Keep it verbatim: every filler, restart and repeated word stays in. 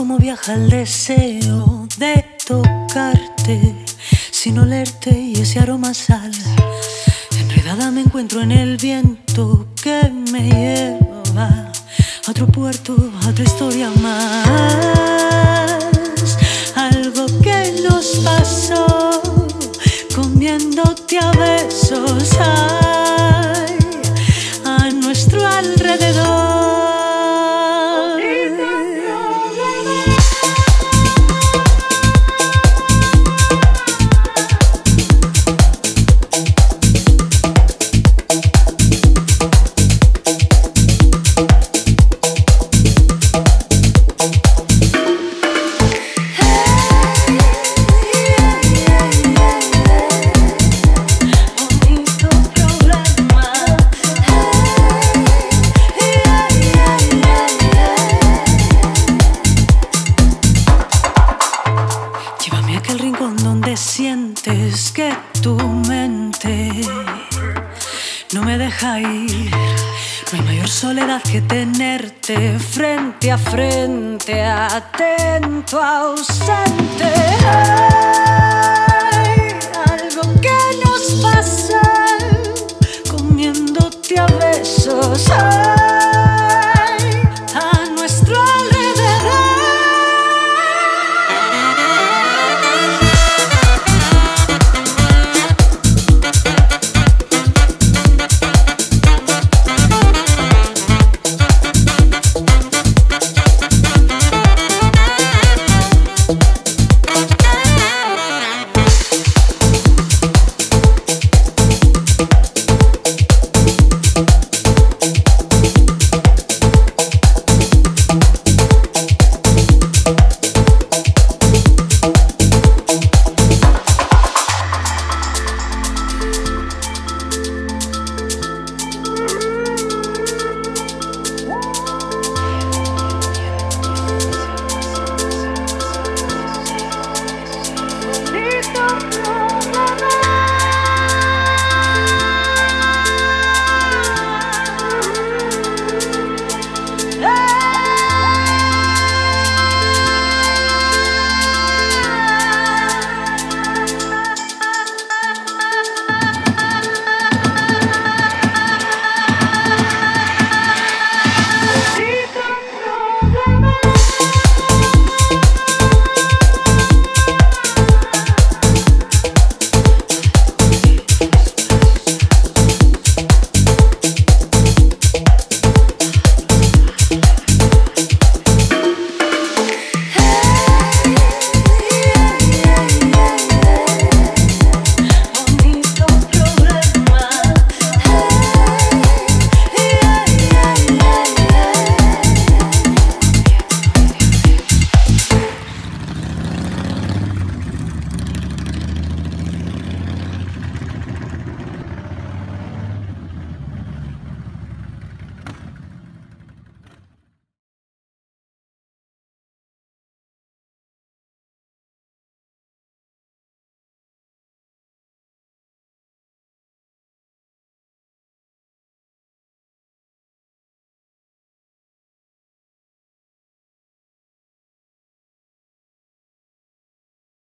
cómo viaja el deseo de tocarte sin olerte y ese aroma a sal. Enredada me encuentro en el viento que me lleva a otro puerto, a otra historia más. Algo que nos pasó comiéndote a besos, ay, a nuestro alrededor. Aquel rincón donde sientes que tu mente no me deja ir. No hay mayor soledad que tenerte frente a frente, atento, ausente. Ay, algo que nos pasa comiéndote a besos. Ay,